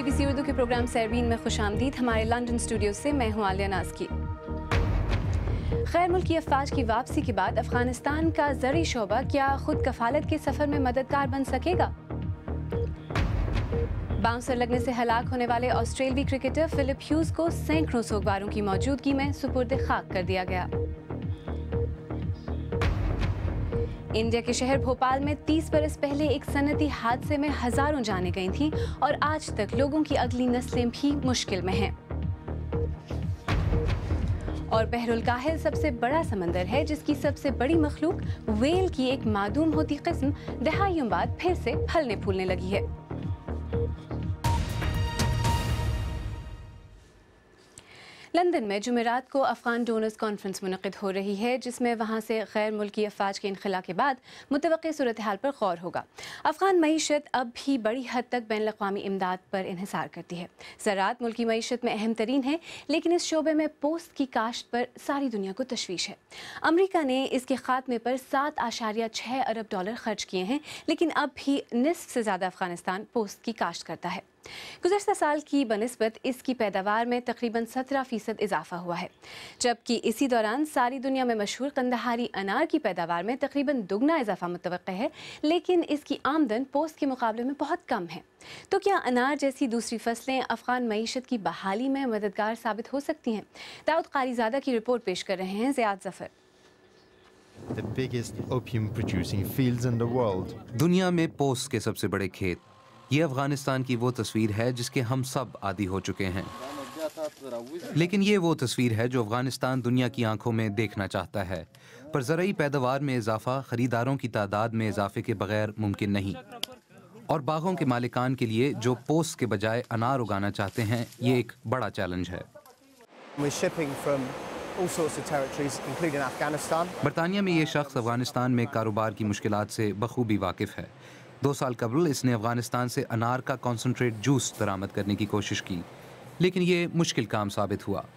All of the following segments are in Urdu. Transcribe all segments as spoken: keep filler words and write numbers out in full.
بی سی اردو کے پروگرام سیربین میں خوش آمدید. ہمارے لندن اسٹوڈیو سے میں ہوں عالیہ ناز کی. غیر ملکی افواج کی واپسی کے بعد افغانستان کا زرعی شعبہ کیا خود کفالت کے سفر میں مددگار بن سکے گا؟ باؤنسر لگنے سے ہلاک ہونے والے آسٹریلوی کرکٹر فلپ ہیوز کو سینکڑوں سوگواروں کی موجودگی میں سپرد خاک کر دیا گیا. انڈیا کے شہر بھوپال میں تیس برس پہلے ایک صنعتی حادثے میں ہزاروں جانیں گئی تھیں اور آج تک لوگوں کی اگلی نسلیں بھی مشکل میں ہیں. اور بحر الکاہل سب سے بڑا سمندر ہے جس کی سب سے بڑی مخلوق ویل کی ایک معدوم ہوتی قسم دہائیوں بعد پھر سے پھلنے پھولنے لگی ہے. لندن میں جمعرات کو افغان ڈونرز کانفرنس منعقد ہو رہی ہے جس میں وہاں سے غیر ملکی افواج کے انخلا کے بعد متوقع صورتحال پر غور ہوگا. افغان معیشت اب بھی بڑی حد تک بین الاقوامی امداد پر انحصار کرتی ہے. زراعت ملکی معیشت میں اہم ترین ہے لیکن اس شعبے میں پوست کی کاشت پر ساری دنیا کو تشویش ہے. امریکہ نے اس کے خاتمے پر سات اشاریہ چھ ارب ڈالر خرچ کیے ہیں لیکن اب بھی نصف سے زیادہ افغانستان پوست کی کاشت کرتا ہے. گزشتہ سال کی بنسبت اس کی پیداوار میں تقریباً سترہ فیصد اضافہ ہوا ہے جبکہ اسی دوران ساری دنیا میں مشہور قندہاری انار کی پیداوار میں تقریباً دگنا اضافہ متوقع ہے لیکن اس کی آمدن پوست کے مقابلے میں بہت کم ہے. تو کیا انار جیسی دوسری فصلیں افغان معیشت کی بحالی میں مددگار ثابت ہو سکتی ہیں؟ داؤد قاری زادہ کی رپورٹ پیش کر رہے ہیں زیاد ظفر. The biggest opium producing fields in the world. دنیا میں پوست کے سب سے بڑے کھیت. یہ افغانستان کی وہ تصویر ہے جس کے ہم سب عادی ہو چکے ہیں لیکن یہ وہ تصویر ہے جو افغانستان دنیا کی آنکھوں میں دیکھنا چاہتا ہے. پر زرعی پیداوار میں اضافہ خریداروں کی تعداد میں اضافے کے بغیر ممکن نہیں اور باغوں کے مالکان کے لیے جو پوست کے بجائے انار اگانا چاہتے ہیں یہ ایک بڑا چیلنج ہے. برطانیہ میں یہ شخص افغانستان میں کاروبار کی مشکلات سے بخوبی واقف ہے. دو سال قبل اس نے افغانستان سے انار کا کانسنٹریٹ جوس درآمد کرنے کی کوشش کی لیکن یہ مشکل کام ثابت ہوا.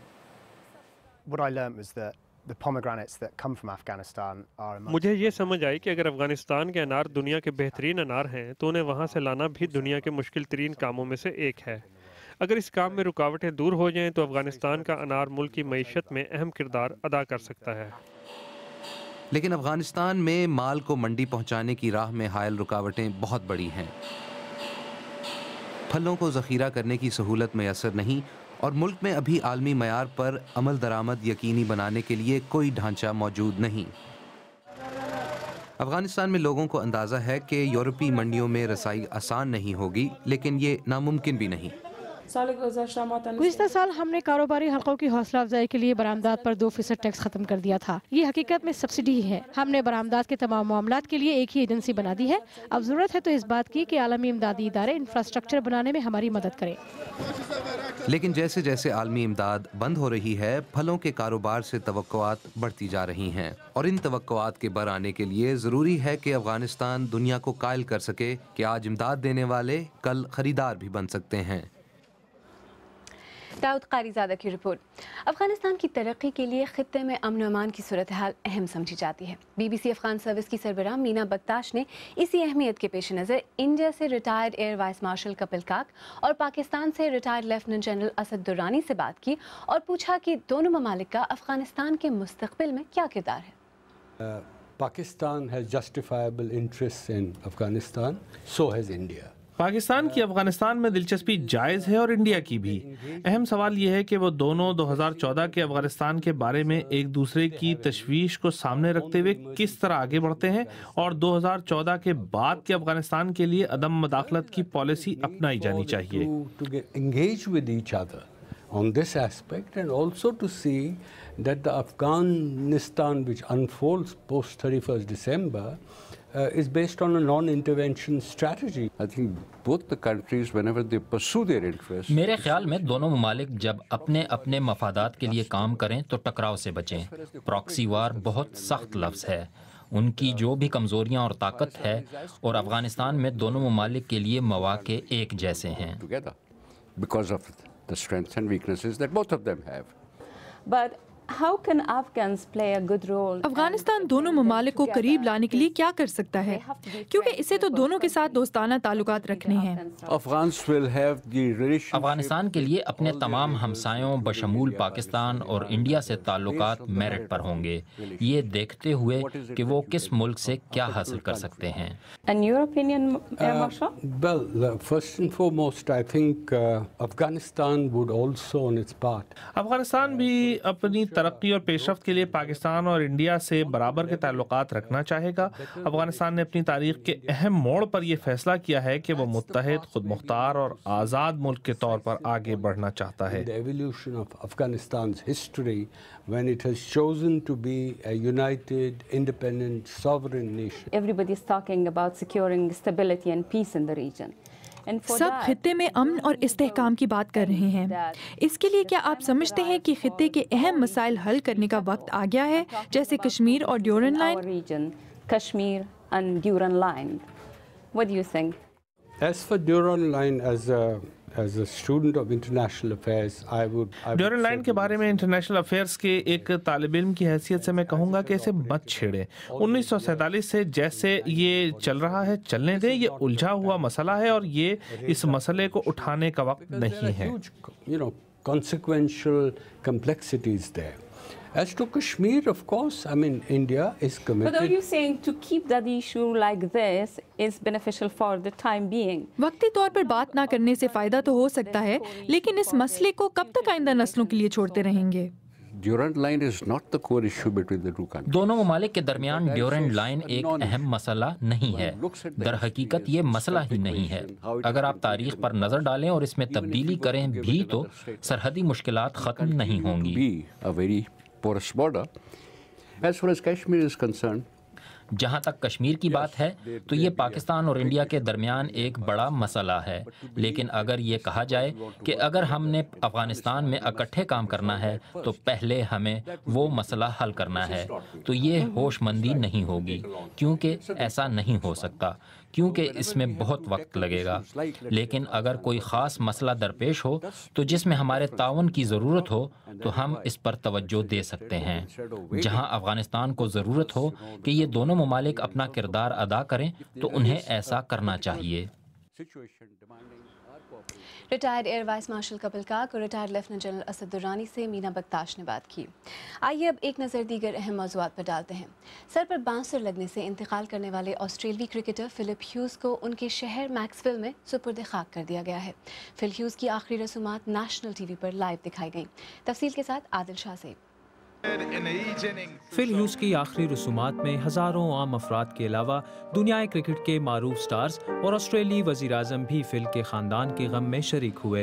مجھے یہ سمجھ آئی کہ اگر افغانستان کے انار دنیا کے بہترین انار ہیں تو انہیں وہاں سے لانا بھی دنیا کے مشکل ترین کاموں میں سے ایک ہے. اگر اس کام میں رکاوٹیں دور ہو جائیں تو افغانستان کا انار ملک کی معیشت میں اہم کردار ادا کر سکتا ہے. لیکن افغانستان میں مال کو منڈی پہنچانے کی راہ میں حائل رکاوٹیں بہت بڑی ہیں. پھلوں کو ذخیرہ کرنے کی سہولت میسر نہیں اور ملک میں ابھی عالمی معیار پر عمل درآمد یقینی بنانے کے لیے کوئی ڈھانچہ موجود نہیں. افغانستان میں لوگوں کو اندازہ ہے کہ یورپی منڈیوں میں رسائی آسان نہیں ہوگی لیکن یہ ناممکن بھی نہیں. گزشتہ سال ہم نے کاروباری حلقوں کی حوصلہ افزائی کے لیے برآمدات پر دو فیصد ٹیکس ختم کر دیا تھا. یہ حقیقت میں سبسڈی ہی ہے. ہم نے برآمدات کے تمام معاملات کے لیے ایک ہی ایجنسی بنا دی ہے. اب ضرورت ہے تو اس بات کی کہ عالمی امدادی ادارے انفراسٹرکچر بنانے میں ہماری مدد کریں. لیکن جیسے جیسے عالمی امداد بند ہو رہی ہے پھلوں کے کاروبار سے توقعات بڑھتی جا رہی ہیں اور ان توقعات کے بر آنے کے لیے ضروری ہے کہ افغانستان دنیا کو قائل کر سکے کہ آج امداد دینے والے کل خریدار بھی بن سکتے ہیں. داؤد قاری زادہ کی رپورٹ. افغانستان کی ترقی کے لیے خطے میں امن و امان کی صورتحال اہم سمجھی جاتی ہے. B B C Afghan service کی سربراہ مینا بکتاش نے اسی اہمیت کے پیش نظر انڈیا سے retired air vice marshal Kapil Kak اور پاکستان سے retired lieutenant general Asad Durrani سے بات کی اور پوچھا کہ دونوں ممالک کا افغانستان کے مستقبل میں کیا کردار ہے. Pakistan has justifiable interests in Afghanistan, so has India. Pakistan کی افغانستان میں دلچسپی جائز ہے اور انڈیا کی بھی. اہم سوال یہ ہے کہ وہ دونوں دو ہزار چودہ کے افغانستان کے بارے میں ایک دوسرے کی تشویش کو سامنے رکھتے ہوئے کس طرح آگے بڑھتے ہیں اور دو ہزار چودہ کے بعد کے افغانستان کے لیے عدم مداخلت کی پالیسی اپنائی جانی چاہیے. On this aspect and also to see that the Afghanistan which unfolds post thirty-first December uh, is based on a non-intervention strategy. I think both the countries whenever they pursue their interests. میرے خیال میں دونوں ممالک جب اپنے اپنے مفادات کے لیے کام کریں تو ٹکراؤ سے بچیں. پراکسی وار بہت سخت لفظ ہے. ان کی جو بھی کمزوریاں اور طاقت ہے اور افغانستان میں دونوں ممالک کے لیے مواقع ایک جیسے ہیں. Because of the strengths and weaknesses that both of them have. But Afghanistan दोनों ममालिक को करीब लाने के लिए क्या कर सकता है, क्योंकि इसे तो दोनों के साथ दोस्ताना ताल्लुकात रखने हैं। अफगानिस्तान के लिए अपने तमाम हमसायों बशमूल पाकिस्तान और इंडिया से ताल्लुकात मेरिट पर होंगे, ये देखते हुए कि वो किस मुल्क से क्या हासिल कर सकते हैं। And your opinion, Air Marshal? Uh, well, uh, first and foremost, I think uh, Afghanistan would also, on its part, Afghanistan भी अपनी तरक्की और पेशरफ्त के लिए पाकिस्तान और इंडिया से बराबर के ताल्लुकात रखना चाहेगा। अफगानिस्तान ने अपनी तारीख के अहम मोड़ पर यह फैसला किया है कि वो मुत्तहिद, खुद मुख्तार और आज़ाद मुल्क के तौर पर आगे बढ़ना चाहता है। The evolution of Afghanistan's history, when it has chosen to be a united, independent, sovereign nation. Everybody is talking about securing stability and peace in the region. सब खित्ते में अमन और इस्तेहकाम की बात कर रहे हैं। इसके लिए क्या आप समझते हैं कि खित्ते के अहम मसाइल हल करने का वक्त आ गया है, जैसे कश्मीर और Durand Line? Kashmir and Durand Line. What do you think? As for Durand Line, as a as a student of international affairs, I would. Durand Line के बारे में इंटरनेशनल अफेयर्स के एक तालिब इल्म की हैसियत से मैं कहूँगा कि इसे मत छेड़ें। उन्नीस सौ सैंतालीस से जैसे ये चल रहा है चलने दें, ये उलझा हुआ मसला है और ये इस मसले को उठाने का वक्त नहीं है। You know, consequential complexities there. As to Kashmir, of course, I mean, India is committed. But are you saying to keep that issue like this is beneficial for the time being? वक्ती तौर पर बात ना करने से फायदा तो हो सकता है, लेकिन इस मसले को कब तक आइंदा नस्लों के लिए छोड़ते रहेंगे? Durand Line is not the core issue between the two countries. दोनों ममालिक के दरमियान ड्यूरैंड लाइन एक अहम मसला नहीं है। दर हकीकत ये मसला ही नहीं है। अगर आप तारीख पर नजर डालें और इसमें तब्दीली करें भी तो सरहदी मुश्किलात खत्म नहीं होंगी। A very porous border. As far as Kashmir is concerned, जहाँ तक कश्मीर की बात है तो ये पाकिस्तान और इंडिया के दरमियान एक बड़ा मसला है, लेकिन अगर ये कहा जाए कि अगर हमने अफगानिस्तान में इकट्ठे काम करना है तो पहले हमें वो मसला हल करना है, तो ये होशमंदी नहीं होगी, क्योंकि ऐसा नहीं हो सकता, क्योंकि इसमें बहुत वक्त लगेगा। लेकिन अगर कोई ख़ास मसला दरपेश हो तो जिसमें हमारे ताउन की ज़रूरत हो तो हम इस पर तवज्जो दे सकते हैं। जहां अफ़गानिस्तान को ज़रूरत हो कि ये दोनों ममालिक अपना किरदार अदा करें तो उन्हें ऐसा करना चाहिए। Retired air vice marshal Kapil Kak और retired lieutenant general Asad Durrani से मीना बख्ताश ने बात की। आइए अब एक नज़र दीगर अहम मौज़ूआत पर डालते हैं। सर पर बांसुर लगने से इंतकाल करने वाले ऑस्ट्रेलियाई क्रिकेटर फिलिप ह्यूज़ को उनके शहर मैक्सविल में सुपुर्द खाक कर दिया गया है। फिल ह्यूज़ की आखिरी रसूमात नेशनल टीवी पर लाइव दिखाई गई। तफसील के साथ आदिल शाह से। फिल ह्यूज़ की आखिरी रसूमात में हज़ारों आम अफराद के अलावा दुनिया क्रिकेट के मारूफ स्टार्स और ऑस्ट्रेलियाई वज़ीर आज़म भी फिल के ख़ानदान के गम में शरीक हुए।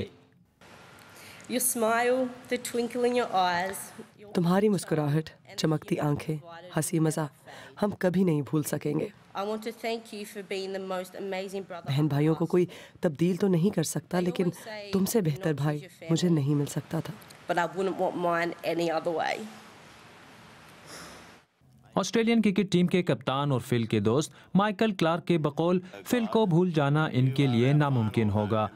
तुम्हारी मुस्कुराहट, चमकती आंखें, हंसी मज़ाक हम कभी नहीं भूल सकेंगे। बहन भाइयों को कोई तब्दील तो नहीं कर सकता, लेकिन तुमसे बेहतर भाई मुझे नहीं मिल सकता था। ऑस्ट्रेलियन क्रिकेट टीम के कप्तान और फिल के दोस्त माइकल क्लार्क के बकौल फिल को भूल जाना इनके लिए नामुमकिन होगा।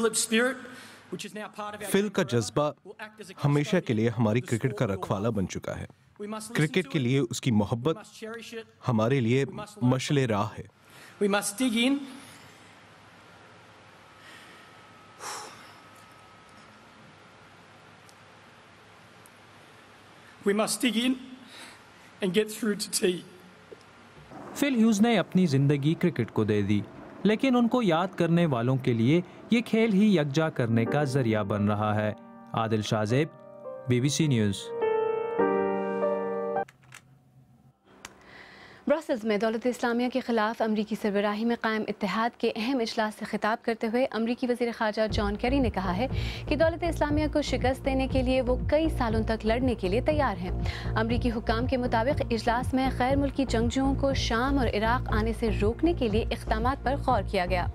फिल का जज्बा हमेशा के लिए हमारी क्रिकेट का रखवाला बन चुका है। क्रिकेट के लिए उसकी मोहब्बत हमारे लिए मशले राह है। We must dig in and get through to tea. Phil Hughes ने अपनी जिंदगी क्रिकेट को दे दी, लेकिन उनको याद करने वालों के लिए ये खेल ही यकजा करने का जरिया बन रहा है। Adil Shahzeb, BBC news. Brussels में दौलत इस्लामिया के खिलाफ अमरीकी सरबराही में कायम इत्तेहाद के अहम इजलास से खिताब करते हुए अमरीकी वज़ीर ख़ारजा जॉन केरी ने कहा है कि दौलत इस्लामिया को शिकस्त देने के लिए वो कई सालों तक लड़ने के लिए तैयार हैं। अमरीकी हुक्काम के मुताबिक इजलास में गैर मुल्की जंगजुओं को शाम और इराक़ आने से रोकने के लिए इक़दामात पर गौर किया गया।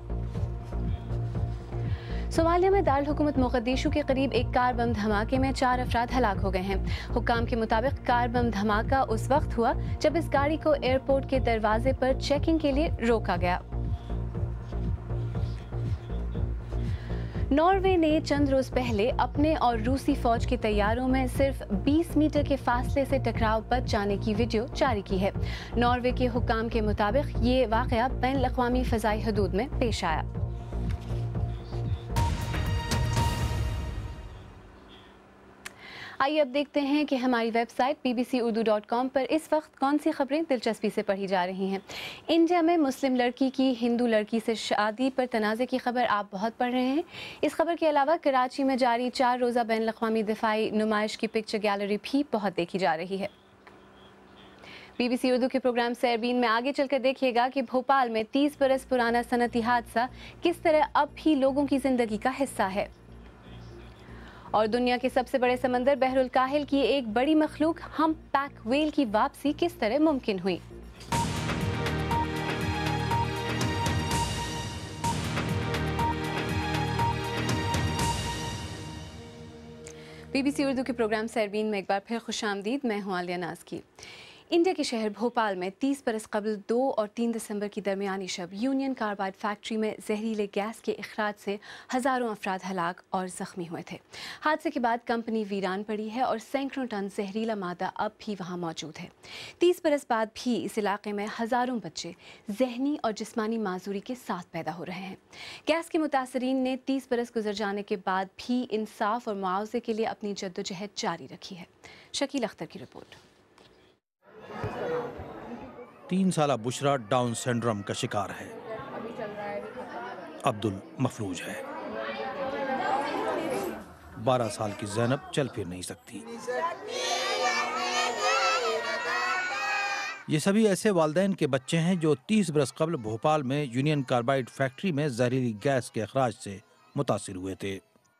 सोमालिया में दारुल हुकूमत मोगदिशु के करीब एक कार बम धमाके में चार अफराद हलाक हो गए हैं। हुक्काम के मुताबिक कार बम धमाका उस वक्त हुआ जब इस गाड़ी को एयरपोर्ट के दरवाजे पर चेकिंग के लिए रोका गया। ناروے نے چند روز پہلے اپنے اور روسی فوج کے طیاروں میں صرف بیس میٹر کے فاصلے سے ٹکراؤ بچ جانے کی ویڈیو جاری کی ہے۔ ناروے کے حکام کے مطابق یہ واقعہ بین الاقوامی فضائی حدود میں پیش آیا۔ آئیے اب دیکھتے ہیں کہ ہماری website B B C Urdu dot com پر اس وقت کون سی خبریں دلچسپی سے پڑھی جا رہی ہیں۔ انڈیا میں مسلم لڑکی کی ہندو لڑکی سے شادی پر تنازع کی خبر آپ بہت پڑھ رہے ہیں۔ اس خبر کے علاوہ کراچی میں جاری چار روزہ بین الاقوامی دفاعی نمائش کی پکچر گیلری بھی بہت دیکھی جا رہی ہے۔ بی بی سی اردو کے پروگرام سیربین میں آگے چل کر دیکھیے گا کہ بھوپال میں تیس برس پرانا صنعتی حادثہ کس طرح اب بھی لوگوں کی زندگی کا حصہ ہے، اور دنیا کے سب سے بڑے سمندر بحر الکاہل کی ایک بڑی مخلوق ہم پیک ویل کی واپسی کس طرح ممکن ہوئی۔ بی بی سی اردو کے پروگرام سیربین میں ایک بار پھر خوش آمدید، میں ہوں عالیہ ناز کی۔ انڈیا کے شہر بھوپال میں تیس برس قبل دو اور تین دسمبر کی درمیانی شب یونین کاربائڈ فیکٹری میں زہریلے گیس کے اخراج سے ہزاروں افراد ہلاک اور زخمی ہوئے تھے۔ حادثے کے بعد کمپنی ویران پڑی ہے اور سینکڑوں ٹن زہریلا مادہ اب بھی وہاں موجود ہے۔ تیس برس بعد بھی اس علاقے میں ہزاروں بچے ذہنی اور جسمانی معذوری کے ساتھ پیدا ہو رہے ہیں۔ گیس کے متاثرین نے تیس برس گزر جانے کے بعد بھی انصاف اور معاوضے کے لیے اپنی جدوجہد جاری رکھی ہے۔ شکیل اختر کی رپورٹ۔ تین سالہ بشرا ڈاؤن سنڈروم کا شکار ہے، عبدل مفلوج ہے، بارہ سال کی زینب چل پھر نہیں سکتی۔ یہ سبھی ایسے والدین کے بچے ہیں جو تیس برس قبل بھوپال میں یونین کاربائڈ فیکٹری میں زہریلی گیس کے اخراج سے متاثر ہوئے تھے۔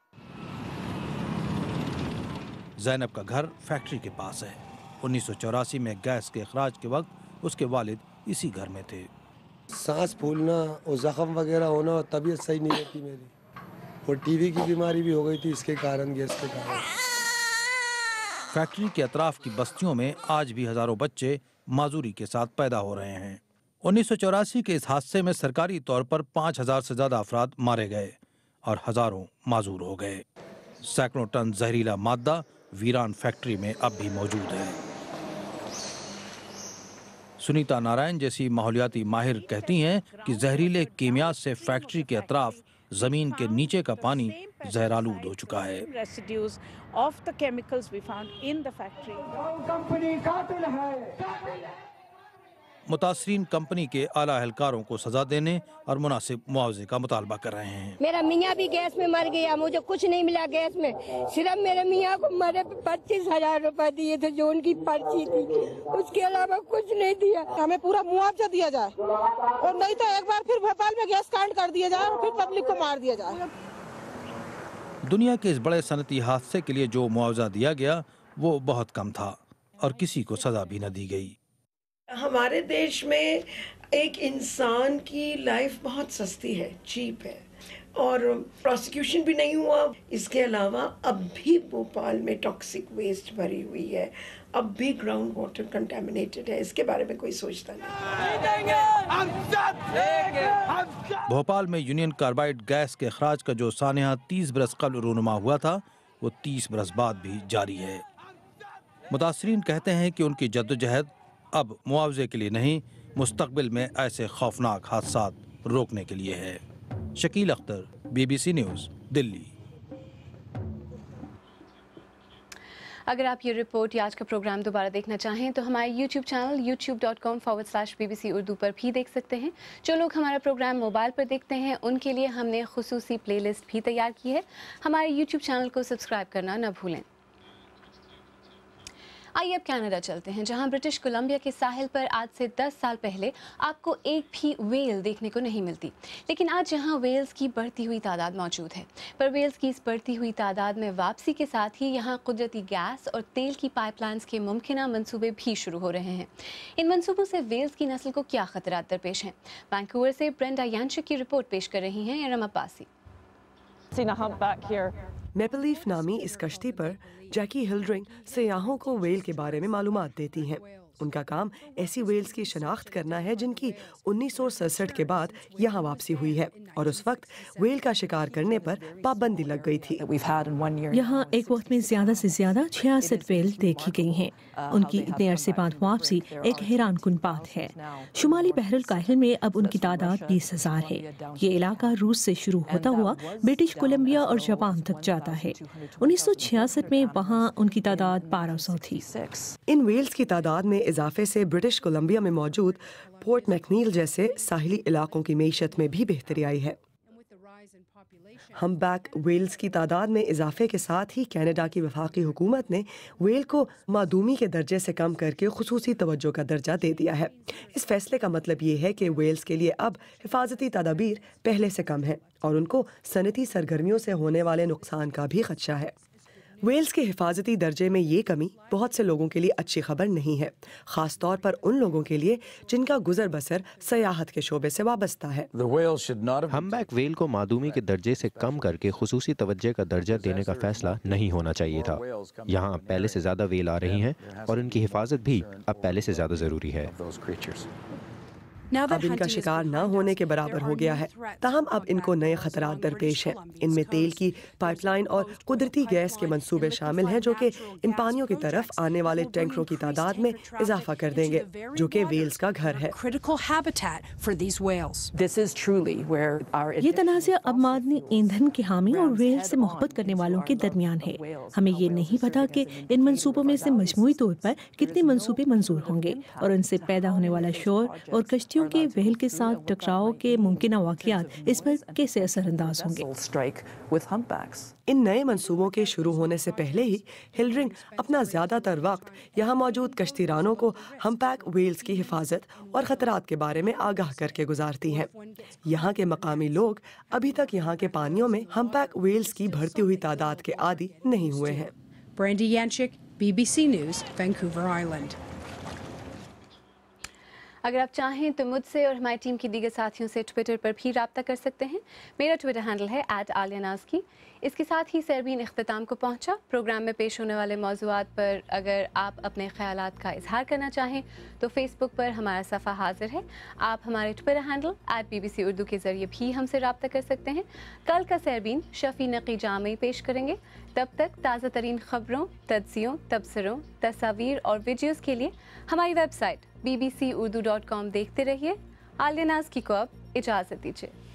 زینب کا گھر فیکٹری کے پاس ہے۔ انیس سو چوراسی میں گیس کے اخراج کے وقت اس کے والد اسی گھر میں تھے۔ سانس پھولنا اور زخم وغیرہ ہونا اور طبیعت صحیح نہیں رہتی میری، اور ٹی وی کی بیماری بھی ہو گئی تھی اس کے کارن، گیس کے کارن۔ فیکٹری کے اطراف کی بستیوں میں آج بھی ہزاروں بچے معذوری کے ساتھ پیدا ہو رہے ہیں۔ انیس سو چوراسی کے اس حادثے میں سرکاری طور پر پانچ ہزار سے زیادہ افراد مارے گئے اور ہزاروں معذور ہو گئے۔ سینکڑوں ٹن زہریلا مادہ ویران فیکٹری میں اب بھی موجود ہے۔ سنیتا نارائن جیسی ماحولیاتی ماہر کہتی ہیں کہ زہریلے کیمیات سے فیکٹری کے اطراف زمین کے نیچے کا پانی زہرآلود ہو چکا ہے۔ متاثرین کمپنی کے اعلیٰ اہلکاروں کو سزا دینے اور مناسب معاوضے کا مطالبہ کر رہے ہیں۔ میرا میاں بھی گیس میں مر گیا، مجھے کچھ نہیں ملا گیس میں، صرف میرے میاں کو مرے پچیس ہزار روپے دیے تھے جو ان کی پرچی تھی، اس کے علاوہ کچھ نہیں دیا۔ ہمیں پورا معاوضہ دیا جائے اور نہیں تو ایک بار پھر بھوپال میں گیس کانٹ کر دیا جائے اور پھر پبلک کو مار دیا جائے۔ دنیا کے اس بڑے صنعتی حادثے کے لیے جو معاوضہ دیا گیا وہ بہت کم تھا اور کسی کو سزا بھی نہ دی گئی۔ ہمارے دیش میں ایک انسان کی لائف بہت سستی ہے، چیپ ہے، اور پروسیکیوشن بھی نہیں ہوا۔ اس کے علاوہ اب بھی بھوپال میں ٹاکسک ویسٹ بھری ہوئی ہے، اب بھی گراؤنڈ واٹر کنٹامنیٹڈ ہے، اس کے بارے میں کوئی سوچتا نہیں۔ بھوپال میں یونین کاربائڈ گیس کے اخراج کا جو سانحہ تیس برس قبل رونما ہوا تھا وہ تیس برس بعد بھی جاری ہے۔ متاثرین کہتے ہیں کہ ان کی جدوجہد اب معاوضے کے لیے نہیں، مستقبل میں ایسے خوفناک حادثات روکنے کے لیے ہے۔ Shakeel Akhtar, B B C news, Delhi. اگر آپ یہ رپورٹ یا آج کا پروگرام دوبارہ دیکھنا چاہیں تو ہمارے YouTube channel YouTube dot com forward slash B B C Urdu پر بھی دیکھ سکتے ہیں۔ جو لوگ ہمارا پروگرام موبائل پر دیکھتے ہیں ان کے لیے ہم نے خصوصی پلے لسٹ بھی تیار کی ہے، ہمارے یوٹیوب چینل کو سبسکرائب کرنا نہ بھولیں۔ آئیے اب کینیڈا چلتے ہیں، جہاں برٹش کولمبیا کے ساحل پر آج سے دس سال پہلے آپ کو ایک بھی ویل دیکھنے کو نہیں ملتی، لیکن آج یہاں ویلز کی بڑھتی ہوئی تعداد موجود ہے۔ پر ویلز کی اس بڑھتی ہوئی تعداد میں واپسی کے ساتھ ہی یہاں قدرتی گیس اور تیل کی پائپ لائنز کے ممکنہ منصوبے بھی شروع ہو رہے ہیں۔ ان منصوبوں سے ویلز کی نسل کو کیا خطرات درپیش ہیں؟ وینکوور سے برینڈا یانچک کی رپورٹ پیش کر رہی ہیں ارم عباسی۔ میپل لیف نامی اس کشتی پر جیکی ہلڈرنگ سیاحوں کو ویل کے بارے میں معلومات دیتی ہیں۔ ان کا کام ایسی ویلز کی شناخت کرنا ہے جن کی انیس سو سڑسٹھ کے بعد یہاں واپسی ہوئی ہے اور اس وقت ویل کا شکار کرنے پر پابندی لگ گئی تھی۔ یہاں ایک وقت میں زیادہ سے زیادہ چھیاسٹھ ویل دیکھی گئی ہیں۔ ان کی اتنے عرصے بعد واپسی ایک حیران کن بات ہے۔ شمالی بحر الکاہل میں اب ان کی تعداد بیس ہزار ہے۔ یہ علاقہ روس سے شروع ہوتا ہوا برٹش کولمبیا اور جاپان تک جاتا ہے۔ انیس سو چھیاسٹھ میں وہاں ان کی تعداد بارہ سو تھی۔ ان ویلز کی تعداد میں اضافے سے برٹش کولمبیا میں موجود پورٹ میکنیل جیسے ساحلی علاقوں کی معیشت میں بھی بہتری آئی ہے۔ ہم بیک ویلز کی تعداد میں اضافے کے ساتھ ہی کینیڈا کی وفاقی حکومت نے ویل کو معدومی کے درجے سے کم کر کے خصوصی توجہ کا درجہ دے دیا ہے۔ اس فیصلے کا مطلب یہ ہے کہ ویلز کے لیے اب حفاظتی تدابیر پہلے سے کم ہیں اور ان کو صنعتی سرگرمیوں سے ہونے والے نقصان کا بھی خدشہ ہے۔ ویلز کے حفاظتی درجے میں یہ کمی بہت سے لوگوں کے لیے اچھی خبر نہیں ہے، خاص طور پر ان لوگوں کے لیے جن کا گزر بسر سیاحت کے شعبے سے وابستہ ہے۔ ہم بیک ویل کو معدومی کے درجے سے کم کر کے خصوصی توجہ کا درجہ دینے کا فیصلہ نہیں ہونا چاہیے تھا۔ یہاں اب پہلے سے زیادہ ویل آ رہی ہیں اور ان کی حفاظت بھی اب پہلے سے زیادہ ضروری ہے۔ اب ان کا شکار نہ ہونے کے برابر ہو گیا ہے، تاہم اب ان کو نئے خطرات درپیش ہیں۔ ان میں تیل کی پائپ لائن اور قدرتی گیس کے منصوبے شامل ہیں جو کہ ان پانیوں کی طرف آنے والے ٹینکروں کی تعداد میں اضافہ کر دیں گے، جو کہ ویلز کا گھر ہے۔ یہ تنازع اب معدنی ایندھن کے حامی اور ویلز سے محبت کرنے والوں کے درمیان ہے۔ ہمیں یہ نہیں پتا کہ ان منصوبوں میں سے مجموعی طور پر کتنے منصوبے منظور ہوں گے اور ان سے پیدا ہونے والا شور اور کشتیوں کے وہل کے ساتھ ٹکراؤ کے ممکنہ واقعات اس پر کیسے اثر انداز ہوں گے۔ ان نئے منصوبوں کے شروع ہونے سے پہلے ہی ہلڈرنگ اپنا زیادہ تر وقت یہاں موجود کشتی رانوں کو ہمپیک ویلز کی حفاظت اور خطرات کے بارے میں آگاہ کر کے گزارتی ہیں۔ یہاں کے مقامی لوگ ابھی تک یہاں کے پانیوں میں ہمپیک ویلز کی بڑھتی ہوئی تعداد کے عادی نہیں ہوئے ہیں۔ Brandy Yanchyk, B B C news, Vancouver Island. اگر آپ چاہیں تو مجھ سے اور ہماری ٹیم کی دیگر ساتھیوں سے ٹویٹر پر بھی رابطہ کر سکتے ہیں۔ میرا ٹویٹر ہینڈل ہے ایٹ عالیہ ناز کی۔ اس کے ساتھ ہی سیربین اختتام کو پہنچا۔ پروگرام میں پیش ہونے والے موضوعات پر اگر آپ اپنے خیالات کا اظہار کرنا چاہیں تو فیس بک پر ہمارا صفحہ حاضر ہے۔ آپ ہمارے Twitter handle at B B C Urdu کے ذریعے بھی ہم سے رابطہ کر سکتے ہیں۔ کل کا سیربین شفیع نقی جامعی پیش کریں گے۔ تب تک تازہ ترین خبروں، تجزیوں، تبصروں، تصاویر اور ویڈیوز کے لیے ہماری website B B C Urdu dot com دیکھتے رہیے۔ عالیہ ناز کی کو اب اجازت دیجیے۔